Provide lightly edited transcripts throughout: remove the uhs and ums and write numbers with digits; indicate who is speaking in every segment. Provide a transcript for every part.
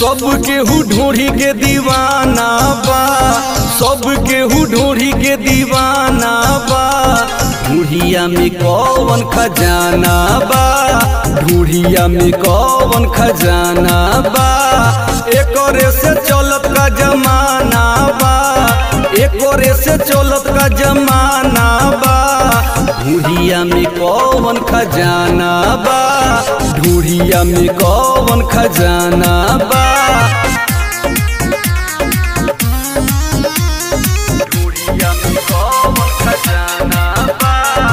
Speaker 1: सब केहू ढोढ़ी के दीवाना बा, सब केहू ढोढ़ी के दीवाना बा। ढूढ़िया में कौन खजाना बा, ढूढ़िया में कौन खजाना बा। एकरे से चलत का जमाना बा, एकरे से चलत का जमाना बा। ढूढ़िया में कौन खजाना बा, ढूढ़िया में कौन खजाना बा। ढूढ़िया में कौन खजाना बा,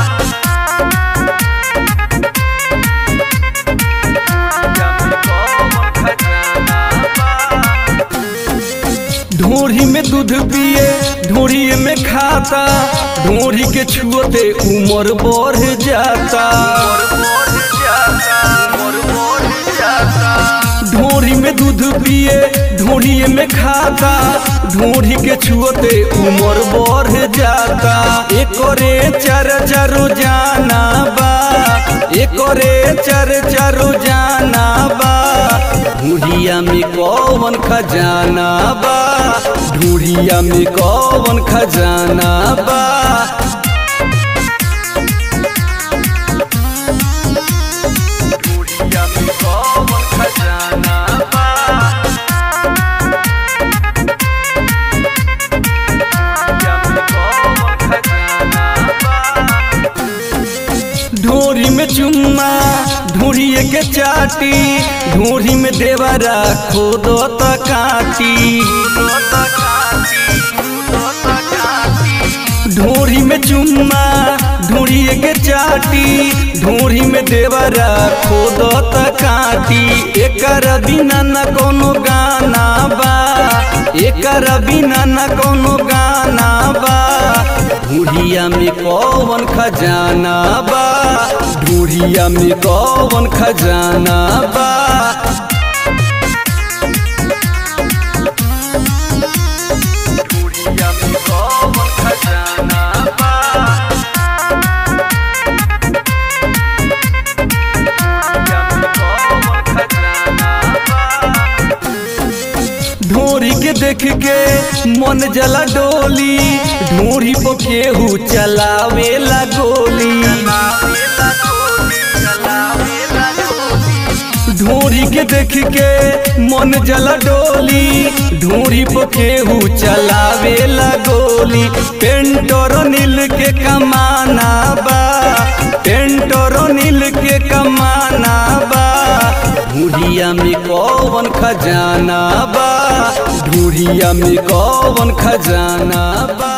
Speaker 1: ढूढ़िया में कौन खजाना बा। ढोढ़ी में दूध पिए, ढोढ़ी में खाता, ढोढ़ी के छुअते उम्र बढ़ जाता। ढोढ़ी में दूध पिए, ढोढ़ी में खाता, ढोढ़ी के छुअते उम्र बढ़ जाता। एकरे चर्चा रोजाना बा, एकरे चर्चा रोजाना बा। ढूढ़िया में कौन खजाना बा, ढूढ़िया में कौन खजाना बा। ढूढ़िया में कौन खजाना बा, ढूढ़िया में कौन खजाना बा। ढोढ़ी में चुम्मा, ढूढ़ी के चाटी, ढूढ़ी में देवरा खोदो त काटी। ढूढ़ी में चुम्मा, ढूढ़ी के चाटी, ढूढ़ी में देवरा खोदो त काटी। एकर बिना न कोनो गाना बा, एकर बिना न कोनो गाना बा। ढूढ़िया में कौन खजाना बा, ढूढ़िया में कौन खजाना बा। ढूढ़िया में कौन खजाना बा, ढूढ़िया में कौन खजाना बा। ढोढ़ी के देख के मन जला डोली, ढोढ़ी पर केहू चलावेला गोली। ढोढ़ी के देख के मन जला डोली, ढोढ़ी पर केहू चलावेला गोली। पेंटर नील के कमाना बा, पेंटर नील के कमाना बा। ढूढ़िया में कौन खजाना बा, ढूढ़िया में कौन खजाना बा।